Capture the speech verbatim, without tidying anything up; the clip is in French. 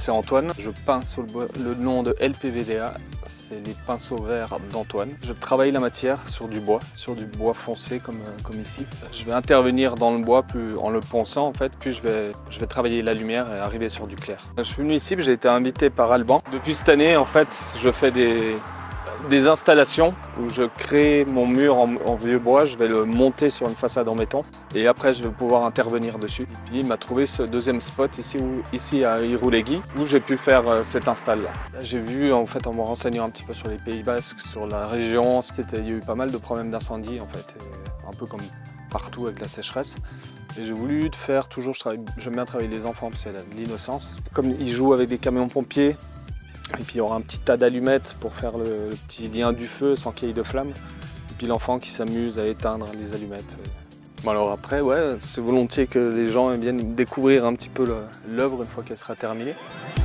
c'est Antoine. Je peins sous le, bois, le nom de L P V D A. C'est les pinceaux verts d'Antoine. Je travaille la matière sur du bois, sur du bois foncé comme, comme ici. Je vais intervenir dans le bois plus, en le ponçant en fait, puis je vais, je vais travailler la lumière et arriver sur du clair. Je suis venu ici, j'ai été invité par Alban. Depuis cette année, en fait, je fais des... des installations où je crée mon mur en, en vieux bois, je vais le monter sur une façade en béton et après je vais pouvoir intervenir dessus. Et puis il m'a trouvé ce deuxième spot ici, où, ici à Irouléguy où j'ai pu faire euh, cette install là. J'ai vu en fait en me renseignant un petit peu sur les Pays Basques, sur la région, il y a eu pas mal de problèmes d'incendie en fait, et un peu comme partout avec la sécheresse. Et j'ai voulu faire toujours, j'aime bien travailler les enfants parce que c'est l'innocence. Comme ils jouent avec des camions pompiers, et puis il y aura un petit tas d'allumettes pour faire le, le petit lien du feu sans qu'il y ait de flamme. Et puis l'enfant qui s'amuse à éteindre les allumettes. Bon alors après, ouais, c'est volontiers que les gens viennent découvrir un petit peu l'œuvre une fois qu'elle sera terminée.